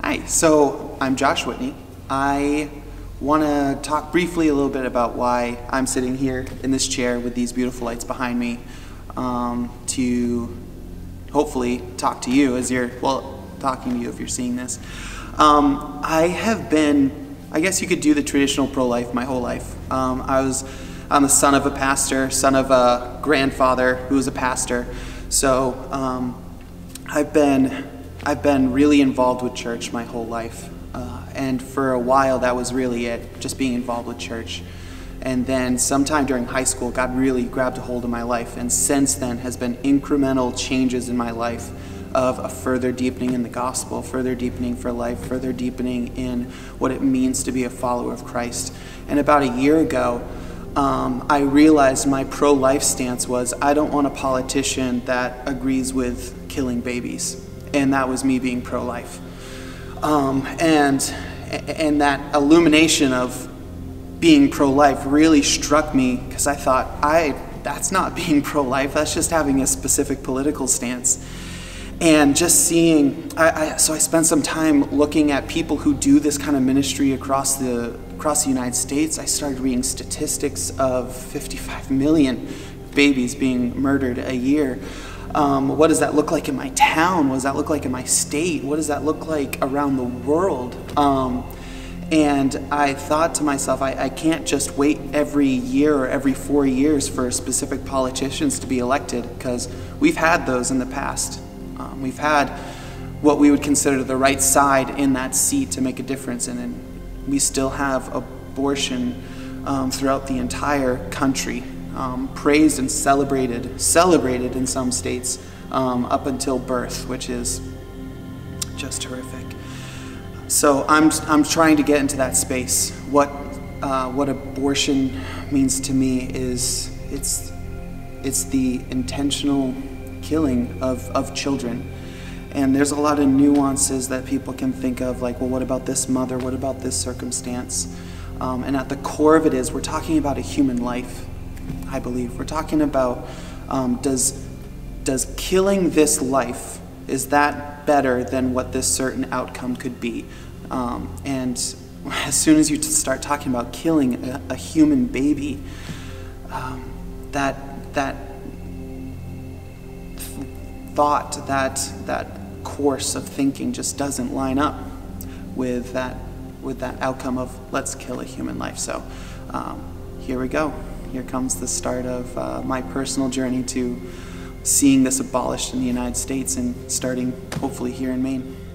Hi, so I'm Josh Whitney. I want to talk briefly a little bit about why I'm sitting here in this chair with these beautiful lights behind me to hopefully talk to you as you're, talking to you if you're seeing this. I have been, I guess you could do the traditional pro-life my whole life. I'm the son of a pastor, son of a grandfather who was a pastor. So I've been really involved with church my whole life. And for a while that was really it, just being involved with church. And then sometime during high school, God really grabbed a hold of my life. And since then has been incremental changes in my life of a further deepening in the gospel, further deepening for life, further deepening in what it means to be a follower of Christ. And about a year ago, I realized my pro-life stance was I don't want a politician that agrees with killing babies. And that was me being pro-life. And that illumination of being pro-life really struck me because I thought, that's not being pro-life, that's just having a specific political stance. And just seeing, so I spent some time looking at people who do this kind of ministry across the United States. I started reading statistics of 55 million babies being murdered a year. What does that look like in my town? What does that look like in my state? What does that look like around the world? And I thought to myself, I can't just wait every year or every 4 years for specific politicians to be elected, because we've had those in the past. We've had what we would consider the right side in that seat to make a difference, and we still have abortion throughout the entire country, praised and celebrated in some states up until birth, which is just horrific. So I'm trying to get into that space. What abortion means to me is it's the intentional killing of children. And there's a lot of nuances that people can think of, like, well, what about this mother? What about this circumstance? And at the core of it is we're talking about a human life, I believe. We're talking about does killing this life, is that better than what this certain outcome could be? And as soon as you start talking about killing a human baby, that thought, that course of thinking just doesn't line up with that outcome of let's kill a human life. So here we go. Here comes the start of my personal journey to seeing this abolished in the United States and starting hopefully here in Maine.